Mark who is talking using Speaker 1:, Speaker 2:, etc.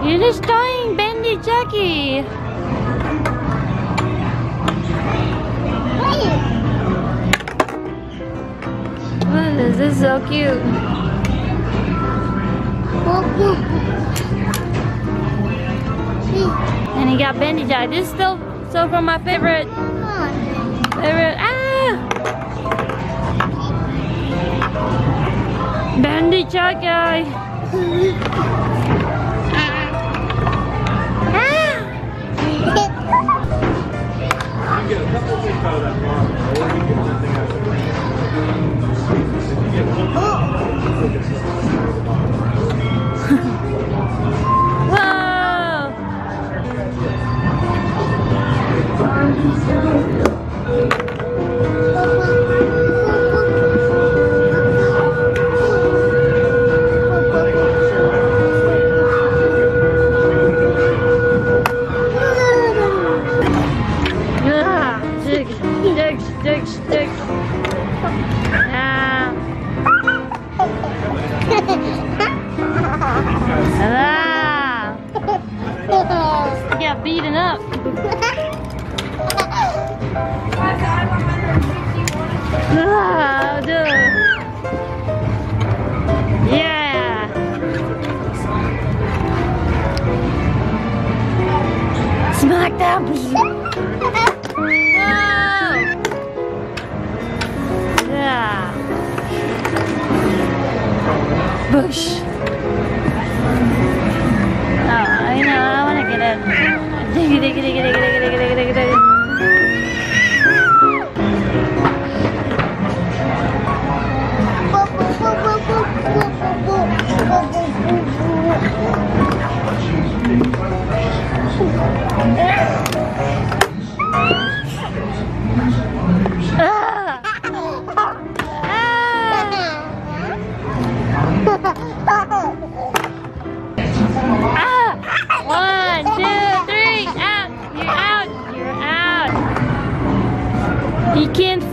Speaker 1: You're destroying Bendy Jackie. What is this? So cute. And he got Bendy Jackie. This is still from my favorite. Bendy Jackie.
Speaker 2: Get a couple of things out of that farm, or you get something out of it. If you get one, you'll get something out of the bottom.
Speaker 1: Stick. He got beaten up. Yeah. Smack that. Bush. Oh, I want to get it. Diggy. One, two, three, out. You're out. You can't